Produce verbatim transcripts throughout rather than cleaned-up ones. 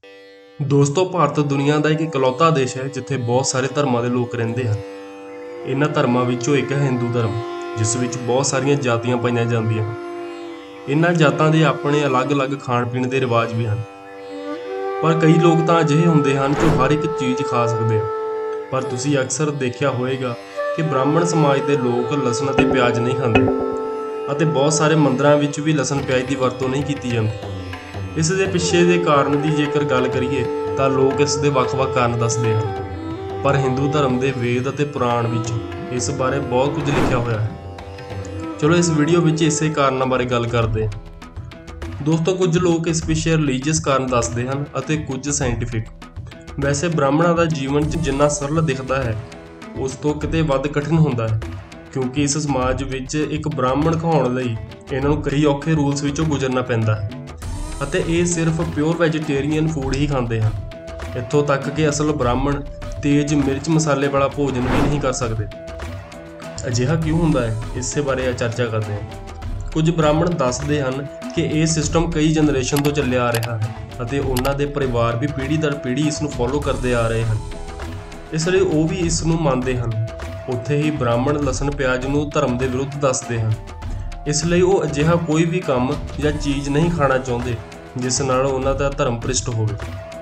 ਦੋਸਤੋ, ਭਾਰਤ ਦੁਨੀਆ ਦਾ ਇੱਕ ਇਕਲੌਤਾ ਦੇਸ਼ ਹੈ ਜਿੱਥੇ ਬਹੁਤ ਸਾਰੇ ਧਰਮਾਂ ਦੇ ਲੋਕ ਰਹਿੰਦੇ ਹਨ। ਇਹਨਾਂ ਧਰਮਾਂ ਵਿੱਚੋਂ ਇੱਕ ਹੈ ਹਿੰਦੂ ਧਰਮ, ਜਿਸ ਵਿੱਚ ਬਹੁਤ ਸਾਰੀਆਂ ਜਾਤੀਆਂ ਪਾਈਆਂ ਜਾਂਦੀਆਂ ਹਨ। ਇਹਨਾਂ ਜਾਤਾਂ ਦੇ ਆਪਣੇ ਅਲੱਗ-ਅਲੱਗ ਖਾਣ ਪੀਣ ਦੇ ਰਿਵਾਜ ਵੀ ਹਨ, ਪਰ ਕਈ ਲੋਕ ਤਾਂ ਅਜਿਹੇ ਹੁੰਦੇ ਹਨ ਜੋ ਹਰ ਇੱਕ ਚੀਜ਼ ਖਾ ਸਕਦੇ ਆ। ਪਰ ਤੁਸੀਂ ਅਕਸਰ ਦੇਖਿਆ ਹੋਵੇਗਾ ਕਿ ਬ੍ਰਾਹਮਣ ਸਮਾਜ ਦੇ ਲੋਕ ਲਸਣ ਅਤੇ ਪਿਆਜ਼ ਨਹੀਂ ਖਾਂਦੇ, ਅਤੇ ਬਹੁਤ ਸਾਰੇ ਮੰਦਰਾਂ ਵਿੱਚ ਵੀ ਲਸਣ ਪਿਆਜ਼ ਦੀ ਵਰਤੋਂ ਨਹੀਂ ਕੀਤੀ ਜਾਂਦੀ। ਇਸ ਦੇ ਪਿੱਛੇ ਦੇ ਕਾਰਨ ਦੀ ਜੇਕਰ ਗੱਲ ਕਰੀਏ ਤਾਂ ਲੋਕ ਇਸ ਦੇ ਵੱਖ-ਵੱਖ ਕਾਰਨ ਦੱਸਦੇ ਹਨ, ਪਰ ਹਿੰਦੂ ਧਰਮ ਦੇ ਵੇਦ ਅਤੇ ਪੁਰਾਣ ਵਿੱਚ ਇਸ ਬਾਰੇ ਬਹੁਤ ਕੁਝ ਲਿਖਿਆ ਹੋਇਆ ਹੈ। ਚਲੋ ਇਸ ਵੀਡੀਓ ਵਿੱਚ ਇਸੇ ਕਾਰਨਾਂ ਬਾਰੇ ਗੱਲ ਕਰਦੇ ਹਾਂ। ਦੋਸਤੋ, ਕੁਝ ਲੋਕ ਇਸ ਪਿੱਛੇ ਰਿਲੀਜੀਅਸ ਕਾਰਨ ਦੱਸਦੇ ਹਨ ਅਤੇ ਕੁਝ ਸਾਇੰਟੀਫਿਕ। ਵੈਸੇ ਬ੍ਰਾਹਮਣਾਂ ਦਾ ਜੀਵਨ ਜਿੰਨਾ ਸਰਲ ਦਿਖਦਾ ਹੈ, ਉਸ ਤੋਂ ਕਿਤੇ ਵੱਧ ਕਠਿਨ ਹੁੰਦਾ ਹੈ, ਕਿਉਂਕਿ ਇਸ ਸਮਾਜ ਵਿੱਚ ਇੱਕ ਬ੍ਰਾਹਮਣ ਕਹਾਉਣ ਲਈ ਇਹਨਾਂ ਨੂੰ ਕਈ ਔਖੇ ਰੂਲਸ ਵਿੱਚੋਂ ਗੁਜ਼ਰਨਾ ਪੈਂਦਾ ਹੈ, ਅਤੇ ਇਹ ਸਿਰਫ ਪਿਓਰ ਵੈਜੀਟੇਰੀਅਨ ਫੂਡ ਹੀ ਖਾਂਦੇ ਹਨ। ਇੱਥੋਂ ਤੱਕ ਕਿ ਅਸਲ ਬ੍ਰਾਹਮਣ ਤੇਜ਼ ਮਿਰਚ ਮਸਾਲੇ ਵਾਲਾ ਭੋਜਨ ਵੀ ਨਹੀਂ ਕਰ ਸਕਦੇ। ਅਜਿਹਾ ਕਿਉਂ ਹੁੰਦਾ ਹੈ, ਇਸੇ ਬਾਰੇ ਚਰਚਾ ਕਰਦੇ ਹਾਂ। ਕੁਝ ਬ੍ਰਾਹਮਣ ਦੱਸਦੇ ਹਨ ਕਿ ਇਹ ਸਿਸਟਮ ਕਈ ਜਨਰੇਸ਼ਨ ਤੋਂ ਚੱਲਿਆ ਆ ਰਿਹਾ ਹੈ ਅਤੇ ਉਹਨਾਂ ਦੇ ਪਰਿਵਾਰ ਵੀ ਪੀੜ੍ਹੀ ਦਰ ਪੀੜ੍ਹੀ ਇਸ ਨੂੰ ਫੋਲੋ ਕਰਦੇ ਆ ਰਹੇ ਹਨ, ਇਸ ਲਈ ਉਹ ਵੀ ਇਸ ਨੂੰ ਮੰਨਦੇ ਹਨ। ਉੱਥੇ ਹੀ ਬ੍ਰਾਹਮਣ ਲਸਣ ਪਿਆਜ਼ ਨੂੰ ਧਰਮ ਦੇ ਵਿਰੁੱਧ ਦੱਸਦੇ ਹਨ, ਇਸ ਲਈ ਉਹ ਅਜਿਹਾ ਕੋਈ ਵੀ ਕੰਮ ਜਾਂ ਚੀਜ਼ ਨਹੀਂ ਖਾਣਾ ਚਾਹੁੰਦੇ ਜਿਸ ਨਾਲ ਉਹਨਾਂ ਦਾ ਧਰਮ ਭ੍ਰਿਸ਼ਟ ਹੋਵੇ।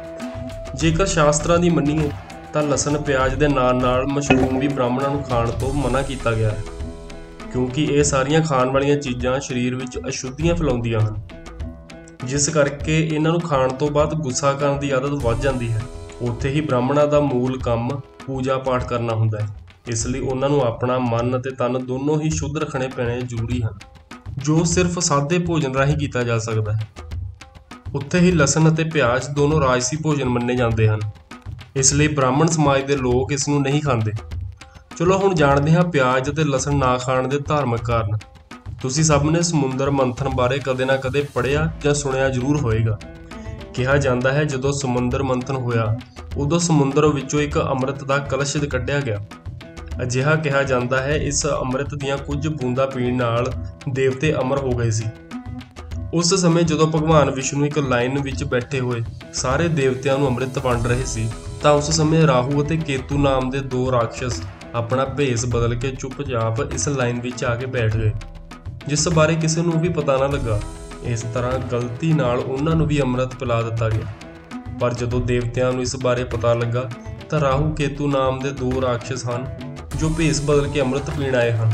ਜੇਕਰ ਸ਼ਾਸਤਰਾਂ ਦੀ ਮੰਨੀਏ ਤਾਂ ਲਸਣ ਪਿਆਜ਼ ਦੇ ਨਾਲ ਨਾਲ ਮਸ਼ਰੂਮ ਵੀ ਬ੍ਰਾਹਮਣਾਂ ਨੂੰ ਖਾਣ ਤੋਂ ਮਨ੍ਹਾ ਕੀਤਾ ਗਿਆ ਹੈ, ਕਿਉਂਕਿ ਇਹ ਸਾਰੀਆਂ ਖਾਣ ਵਾਲੀਆਂ ਚੀਜ਼ਾਂ ਸਰੀਰ ਵਿੱਚ ਅਸ਼ੁੱਧੀਆਂ ਫੈਲਾਉਂਦੀਆਂ ਹਨ, ਜਿਸ ਕਰਕੇ ਇਹਨਾਂ ਨੂੰ ਖਾਣ ਤੋਂ ਬਾਅਦ ਗੁੱਸਾ ਕਰਨ ਦੀ ਆਦਤ ਵੱਧ ਜਾਂਦੀ ਹੈ। ਉੱਥੇ ਹੀ ਬ੍ਰਾਹਮਣਾਂ ਦਾ ਮੂਲ ਕੰਮ ਪੂਜਾ ਪਾਠ ਕਰਨਾ ਹੁੰਦਾ ਹੈ, ਇਸ ਲਈ ਉਹਨਾਂ ਨੂੰ ਆਪਣਾ ਮਨ ਅਤੇ ਤਨ ਦੋਨੋਂ ਹੀ ਸ਼ੁੱਧ ਰੱਖਣੇ ਪੈਣੇ ਜ਼ਰੂਰੀ ਹਨ, ਜੋ ਸਿਰਫ ਸਾਦੇ ਭੋਜਨ ਰਾਹੀਂ ਕੀਤਾ ਜਾ ਸਕਦਾ ਹੈ। ਉੱਥੇ ਹੀ ਲਸਣ ਅਤੇ ਪਿਆਜ਼ ਦੋਨੋਂ ਰਾਜਸੀ ਭੋਜਨ ਮੰਨੇ ਜਾਂਦੇ ਹਨ, ਇਸ ਲਈ ਬ੍ਰਾਹਮਣ ਸਮਾਜ ਦੇ ਲੋਕ ਇਸ ਨੂੰ ਨਹੀਂ ਖਾਂਦੇ। ਚਲੋ ਹੁਣ ਜਾਣਦੇ ਹਾਂ ਪਿਆਜ਼ ਅਤੇ ਲਸਣ ਨਾ ਖਾਣ ਦੇ ਧਾਰਮਿਕ ਕਾਰਨ। ਤੁਸੀਂ ਸਭ ਨੇ ਸਮੁੰਦਰ ਮੰਥਨ ਬਾਰੇ ਕਦੇ ਨਾ ਕਦੇ ਪੜ੍ਹਿਆ ਜਾਂ ਸੁਣਿਆ ਜ਼ਰੂਰ ਹੋਵੇਗਾ। ਕਿਹਾ ਜਾਂਦਾ ਹੈ ਜਦੋਂ ਸਮੁੰਦਰ ਮੰਥਨ ਹੋਇਆ ਉਦੋਂ ਸਮੁੰਦਰ ਵਿੱਚੋਂ ਇੱਕ ਅੰਮ੍ਰਿਤ ਦਾ ਕਲਸ਼ ਕੱਢਿਆ ਗਿਆ। ਅਜਿਹਾ ਕਿਹਾ ਜਾਂਦਾ ਹੈ ਇਸ ਅੰਮ੍ਰਿਤ ਦੀਆਂ ਕੁਝ ਬੂੰਦਾਂ ਪੀਣ ਨਾਲ ਦੇਵਤੇ ਅਮਰ ਹੋ ਗਏ ਸੀ। ਉਸ ਸਮੇਂ ਜਦੋਂ ਭਗਵਾਨ ਵਿਸ਼ਨੂੰ ਇੱਕ ਲਾਈਨ ਵਿੱਚ ਬੈਠੇ ਹੋਏ ਸਾਰੇ ਦੇਵਤਿਆਂ ਨੂੰ ਅੰਮ੍ਰਿਤ ਵੰਡ ਰਹੇ ਸੀ, ਤਾਂ ਉਸ ਸਮੇਂ ਰਾਹੂ ਅਤੇ ਕੇਤੂ ਨਾਮ ਦੇ ਦੋ ਰਾਖਸ਼ ਆਪਣਾ ਭੇਸ ਬਦਲ ਕੇ ਚੁੱਪਚਾਪ ਇਸ ਲਾਈਨ ਵਿੱਚ ਆ ਕੇ ਬੈਠ ਗਏ, ਜਿਸ ਬਾਰੇ ਕਿਸੇ ਨੂੰ ਵੀ ਪਤਾ ਨਾ ਲੱਗਾ। ਇਸ ਤਰ੍ਹਾਂ ਗਲਤੀ ਨਾਲ ਉਹਨਾਂ ਨੂੰ ਵੀ ਅੰਮ੍ਰਿਤ ਪਿਲਾ ਦਿੱਤਾ ਗਿਆ। ਪਰ ਜਦੋਂ ਦੇਵਤਿਆਂ ਨੂੰ ਇਸ ਬਾਰੇ ਪਤਾ ਲੱਗਾ ਤਾਂ ਰਾਹੂ ਕੇਤੂ ਨਾਮ ਦੇ ਦੋ ਰਾਖਸ਼ ਹਨ ਜੋ ਭੇਸ ਬਦਲ ਕੇ ਅੰਮ੍ਰਿਤ ਪੀਣ ਆਏ ਹਨ।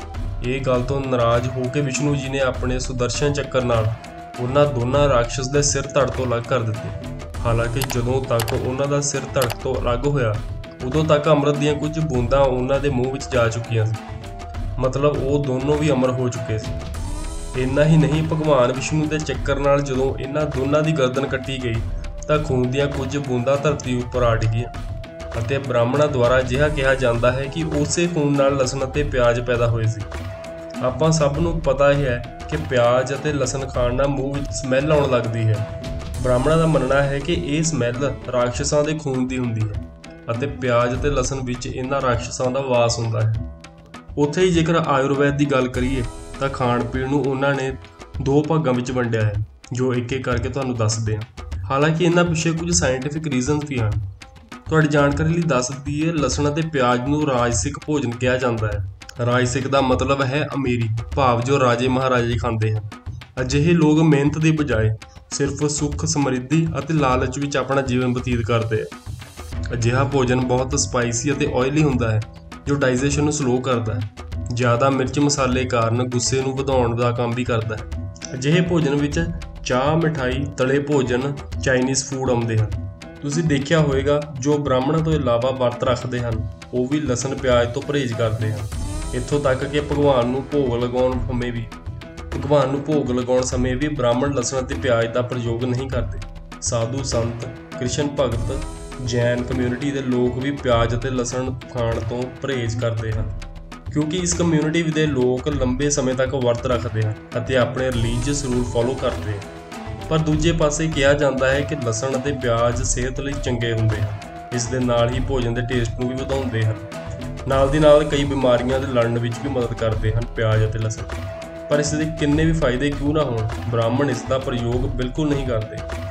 ਇਹ ਗੱਲ ਤੋਂ ਨਾਰਾਜ਼ ਹੋ ਕੇ ਵਿਸ਼ਨੂੰ ਜੀ ਨੇ ਆਪਣੇ ਸੁਦਰਸ਼ਨ ਚੱਕਰ ਨਾਲ ਉਹਨਾਂ ਦੋਨਾਂ ਰਾਖਸ਼ ਦੇ ਸਿਰ ਧੜ ਤੋਂ ਅਲੱਗ ਕਰ ਦਿੱਤੇ। ਹਾਲਾਂਕਿ ਜਦੋਂ ਤੱਕ ਉਹਨਾਂ ਦਾ ਸਿਰ ਧੜ ਤੋਂ ਅਲੱਗ ਹੋਇਆ ਉਦੋਂ ਤੱਕ ਅੰਮ੍ਰਿਤ ਦੀਆਂ ਕੁਝ ਬੂੰਦਾਂ ਉਹਨਾਂ ਦੇ ਮੂੰਹ ਵਿੱਚ ਜਾ ਚੁੱਕੀਆਂ ਸੀ, ਮਤਲਬ ਉਹ ਦੋਨੋਂ ਵੀ ਅਮਰ ਹੋ ਚੁੱਕੇ ਸੀ। ਇੰਨਾ ਹੀ ਨਹੀਂ, ਭਗਵਾਨ ਵਿਸ਼ਨੂੰ ਦੇ ਚੱਕਰ ਨਾਲ ਜਦੋਂ ਇਹਨਾਂ ਦੋਨਾਂ ਦੀ ਗਰਦਨ ਕੱਟੀ ਗਈ ਤਾਂ ਖੂਨ ਦੀਆਂ ਕੁਝ ਬੂੰਦਾਂ ਧਰਤੀ ਉੱਪਰ ਆ ਡਿੱਗੀਆਂ, ਅਤੇ ਬ੍ਰਾਹਮਣਾਂ ਦੁਆਰਾ ਅਜਿਹਾ ਕਿਹਾ ਜਾਂਦਾ ਹੈ ਕਿ ਉਸੇ ਖੂਨ ਨਾਲ ਲਸਣ ਅਤੇ ਪਿਆਜ਼ ਪੈਦਾ ਹੋਏ ਸੀ। ਆਪਾਂ ਸਭ ਨੂੰ ਪਤਾ ਹੀ ਹੈ ਕਿ ਪਿਆਜ਼ ਅਤੇ ਲਸਣ ਖਾਣ ਨਾਲ ਮੂੰਹ ਵਿੱਚ ਸਮੈਲ ਆਉਣ ਲੱਗਦੀ ਹੈ। ਬ੍ਰਾਹਮਣਾਂ ਦਾ ਮੰਨਣਾ ਹੈ ਕਿ ਇਹ ਸਮੈਲ ਰਾਖਸ਼ਾਂ ਦੇ ਖੂਨ ਦੀ ਹੁੰਦੀ ਹੈ ਅਤੇ ਪਿਆਜ਼ ਅਤੇ ਲਸਣ ਵਿੱਚ ਇਹਨਾਂ ਰਾਖਸ਼ਾਂ ਦਾ ਵਾਸ ਹੁੰਦਾ ਹੈ। ਉੱਥੇ ਹੀ ਜੇਕਰ ਆਯੁਰਵੈਦ ਦੀ ਗੱਲ ਕਰੀਏ ਤਾਂ ਖਾਣ ਪੀਣ ਨੂੰ ਉਹਨਾਂ ਨੇ ਦੋ ਭਾਗਾਂ ਵਿੱਚ ਵੰਡਿਆ ਹੈ, ਜੋ ਇੱਕ ਇੱਕ ਕਰਕੇ ਤੁਹਾਨੂੰ ਦੱਸਦੇ ਹਾਂ। ਹਾਲਾਂਕਿ ਇਹਨਾਂ ਪਿੱਛੇ ਕੁਝ ਸਾਇੰਟੀਫਿਕ ਰੀਜ਼ਨਸ ਵੀ ਹਨ। ਤੁਹਾਡੀ ਜਾਣਕਾਰੀ ਲਈ ਦੱਸ ਦਈਏ, ਲਸਣ ਅਤੇ ਪਿਆਜ਼ ਨੂੰ ਰਾਜਸਿਕ ਭੋਜਨ ਕਿਹਾ ਜਾਂਦਾ ਹੈ। ਰਾਜਸਿਕ ਦਾ ਮਤਲਬ ਹੈ ਅਮੀਰੀ, ਭਾਵ ਜੋ ਰਾਜੇ ਮਹਾਰਾਜੇ ਖਾਂਦੇ ਹਨ। ਅਜਿਹੇ ਲੋਕ ਮਿਹਨਤ ਦੀ ਬਜਾਏ ਸਿਰਫ ਸੁੱਖ ਸਮਰਿੱਧੀ ਅਤੇ ਲਾਲਚ ਵਿੱਚ ਆਪਣਾ ਜੀਵਨ ਬਤੀਤ ਕਰਦੇ ਆ। ਅਜਿਹਾ ਭੋਜਨ ਬਹੁਤ ਸਪਾਈਸੀ ਅਤੇ ਆਇਲੀ ਹੁੰਦਾ ਹੈ, ਜੋ ਡਾਈਜੈਸ਼ਨ ਨੂੰ ਸਲੋ ਕਰਦਾ ਹੈ। ਜ਼ਿਆਦਾ ਮਿਰਚ ਮਸਾਲੇ ਕਾਰਨ ਗੁੱਸੇ ਨੂੰ ਵਧਾਉਣ ਦਾ ਕੰਮ ਵੀ ਕਰਦਾ ਹੈ। ਅਜਿਹੇ ਭੋਜਨ ਵਿੱਚ ਚਾਹ, ਮਿਠਾਈ, ਤਲੇ ਭੋਜਨ, ਚਾਈਨੀਜ਼ ਫੂਡ ਆਉਂਦੇ ਹਨ। ਤੁਸੀਂ ਦੇਖਿਆ ਹੋਵੇਗਾ ਜੋ ਬ੍ਰਾਹਮਣਾਂ ਤੋਂ ਇਲਾਵਾ ਵਰਤ ਰੱਖਦੇ ਹਨ ਉਹ ਵੀ ਲਸਣ ਪਿਆਜ਼ ਤੋਂ ਪਰਹੇਜ਼ ਕਰਦੇ ਹਨ। ਇੱਥੋਂ ਤੱਕ ਕਿ ਭਗਵਾਨ ਨੂੰ ਭੋਗ ਲਗਾਉਣ ਸਮੇਂ ਵੀ ਭਗਵਾਨ ਨੂੰ ਭੋਗ ਲਗਾਉਣ ਸਮੇਂ ਵੀ ਬ੍ਰਾਹਮਣ ਲਸਣ ਅਤੇ ਪਿਆਜ਼ ਦਾ ਪ੍ਰਯੋਗ ਨਹੀਂ ਕਰਦੇ। ਸਾਧੂ ਸੰਤ, ਕ੍ਰਿਸ਼ਨ ਭਗਤ, ਜੈਨ ਕਮਿਊਨਿਟੀ ਦੇ ਲੋਕ ਵੀ ਪਿਆਜ਼ ਅਤੇ ਲਸਣ ਖਾਣ ਤੋਂ ਪਰਹੇਜ਼ ਕਰਦੇ ਹਨ, ਕਿਉਂਕਿ ਇਸ ਕਮਿਊਨਿਟੀ ਦੇ ਲੋਕ ਲੰਬੇ ਸਮੇਂ ਤੱਕ ਵਰਤ ਰੱਖਦੇ ਹਨ ਅਤੇ ਆਪਣੇ ਰਿਲੀਜੀਅਸ ਰੂਲ ਫੋਲੋ ਕਰਦੇ ਹਨ। ਪਰ ਦੂਜੇ ਪਾਸੇ ਕਿਹਾ ਜਾਂਦਾ ਹੈ ਕਿ ਲਸਣ ਅਤੇ ਪਿਆਜ਼ ਸਿਹਤ ਲਈ ਚੰਗੇ ਹੁੰਦੇ ਹਨ। ਇਸ ਦੇ ਨਾਲ ਹੀ ਭੋਜਨ ਦੇ ਟੇਸਟ ਨੂੰ ਵੀ ਵਧਾਉਂਦੇ ਹਨ। ਨਾਲ ਦੀ ਨਾਲ ਕਈ ਬਿਮਾਰੀਆਂ ਦੇ ਲੜਨ ਵਿੱਚ ਵੀ ਮਦਦ ਕਰਦੇ ਹਨ ਪਿਆਜ਼ ਅਤੇ ਲਸਣ। ਪਰ ਇਸ ਦੇ ਕਿੰਨੇ ਵੀ ਫਾਇਦੇ ਕਿਉਂ ਨਾ ਹੋਣ, ਬ੍ਰਾਹਮਣ ਇਸ ਦਾ ਪ੍ਰਯੋਗ ਬਿਲਕੁਲ ਨਹੀਂ ਕਰਦੇ।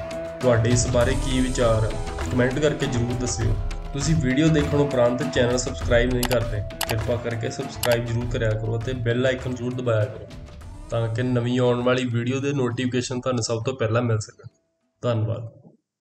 ਤੁਹਾਡੇ ਇਸ ਬਾਰੇ ਕੀ ਵਿਚਾਰ ਕਮੈਂਟ ਕਰਕੇ ਜ਼ਰੂਰ ਦੱਸਿਓ। ਤੁਸੀਂ ਵੀਡੀਓ ਦੇਖਣ ਉਪਰੰਤ ਚੈਨਲ ਸਬਸਕ੍ਰਾਈਬ ਨਹੀਂ ਕਰਦੇ, ਕਿਰਪਾ ਕਰਕੇ ਸਬਸਕ੍ਰਾਈਬ ਜ਼ਰੂਰ ਕਰਿਆ ਕਰੋ ਅਤੇ ਬੈਲ ਆਈਕਨ ਜ਼ਰੂਰ ਦਬਾਇਆ ਕਰੋ ਤਾਂ ਕਿ ਨਵੀਂ ਆਉਣ ਵਾਲੀ ਵੀਡੀਓ ਦੇ ਨੋਟੀਫਿਕੇਸ਼ਨ ਤੁਹਾਨੂੰ ਸਭ ਤੋਂ ਪਹਿਲਾਂ ਮਿਲ ਸਕਣ। ਧੰਨਵਾਦ।